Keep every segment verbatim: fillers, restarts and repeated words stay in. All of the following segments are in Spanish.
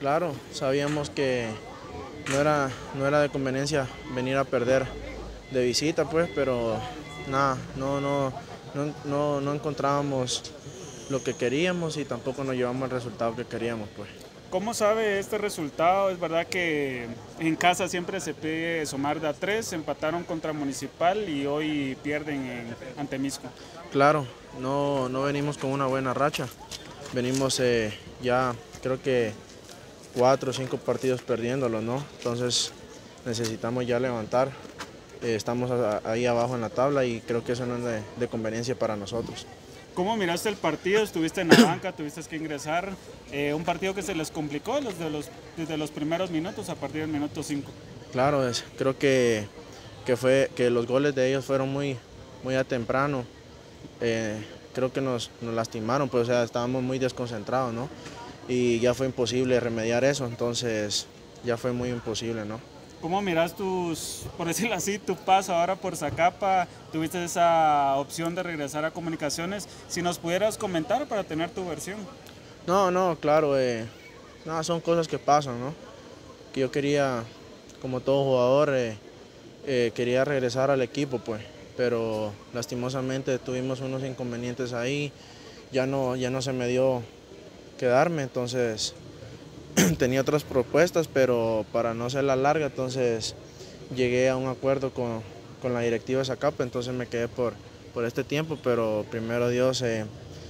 Claro, sabíamos que no era, no era de conveniencia venir a perder de visita, pues, pero nada, no, no, no, no, no encontrábamos lo que queríamos y tampoco nos llevamos el resultado que queríamos, pues. ¿Cómo sabe este resultado? Es verdad que en casa siempre se pide sumar de a tres, empataron contra Municipal y hoy pierden en, ante Misco. Claro, no, no venimos con una buena racha, venimos eh, ya creo que cuatro o cinco partidos perdiéndolo, ¿no? Entonces necesitamos ya levantar, eh, estamos a, ahí abajo en la tabla y creo que eso no es de, de conveniencia para nosotros. ¿Cómo miraste el partido? Estuviste en la banca, tuviste que ingresar. Eh, un partido que se les complicó desde los, desde los primeros minutos a partir del minuto cinco. Claro, es, creo que, que, fue, que los goles de ellos fueron muy, muy a temprano. Eh, creo que nos, nos lastimaron, pues o sea, estábamos muy desconcentrados, ¿no? Y ya fue imposible remediar eso, entonces ya fue muy imposible, ¿no? ¿Cómo miras tus, por decirlo así, tu paso ahora por Zacapa? Tuviste esa opción de regresar a Comunicaciones. Si nos pudieras comentar para tener tu versión. No, no, claro, eh, no, son cosas que pasan, ¿no? Que yo quería, como todo jugador, eh, eh, quería regresar al equipo, pues, pero lastimosamente tuvimos unos inconvenientes ahí, ya no, ya no se me dio quedarme, entonces tenía otras propuestas, pero para no ser la larga, entonces llegué a un acuerdo con, con la directiva de Zacapa, entonces me quedé por, por este tiempo, pero primero Dios, eh,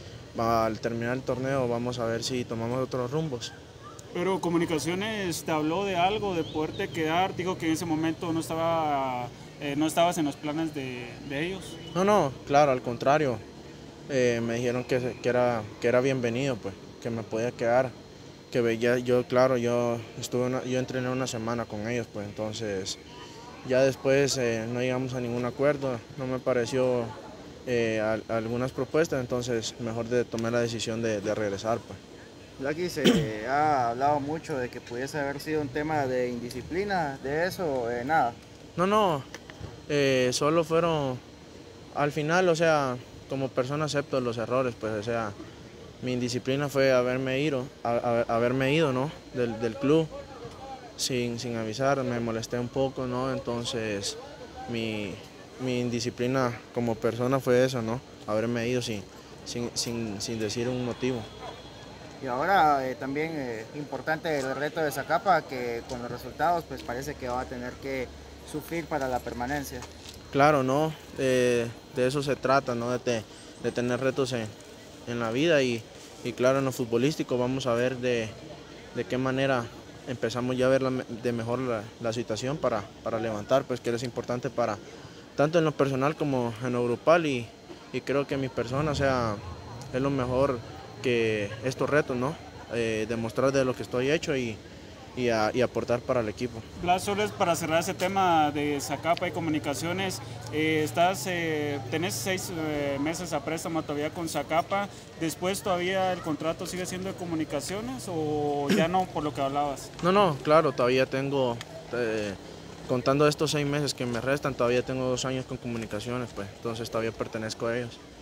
al terminar el torneo vamos a ver si tomamos otros rumbos. Pero Comunicaciones te habló de algo, de poderte quedar. Digo que en ese momento no estaba, eh, no estabas en los planes de, de ellos. No, no, claro, al contrario, eh, me dijeron que, que, era, que era bienvenido, pues, que me podía quedar, que veía, yo, claro, yo estuve una, yo entrené una semana con ellos, pues, entonces ya después eh, no llegamos a ningún acuerdo, no me pareció eh, a, a algunas propuestas, entonces mejor de tomar la decisión de, de regresar, pues. Lucky se ha hablado mucho de que pudiese haber sido un tema de indisciplina, de eso, eh, nada. No, no, eh, solo fueron, al final, o sea, como persona acepto los errores, pues, o sea, mi indisciplina fue haberme ido, a, a, haberme ido, ¿no? Del, del club sin, sin avisar, me molesté un poco, ¿no? Entonces, mi, mi indisciplina como persona fue eso, ¿no? Haberme ido sin, sin, sin, sin decir un motivo. Y ahora eh, también eh, importante el reto de Zacapa, que con los resultados pues parece que va a tener que sufrir para la permanencia. Claro, ¿no? Eh, de eso se trata, ¿no? De, de tener retos en, en la vida y, y claro, en lo futbolístico vamos a ver de, de qué manera empezamos ya a ver la, de mejor la, la situación para, para levantar, pues que es importante para tanto en lo personal como en lo grupal y, y creo que mi persona, o sea, es lo mejor que estos retos, ¿no? Eh, demostrar de lo que estoy hecho y, y, a, y aportar para el equipo. Blas, solo es para cerrar ese tema de Zacapa y Comunicaciones, eh, estás, eh, tenés seis eh, meses a préstamo todavía con Zacapa, después todavía el contrato sigue siendo de Comunicaciones o ya no, por lo que hablabas. No, no, claro, todavía tengo, eh, contando estos seis meses que me restan, todavía tengo dos años con Comunicaciones, pues entonces todavía pertenezco a ellos.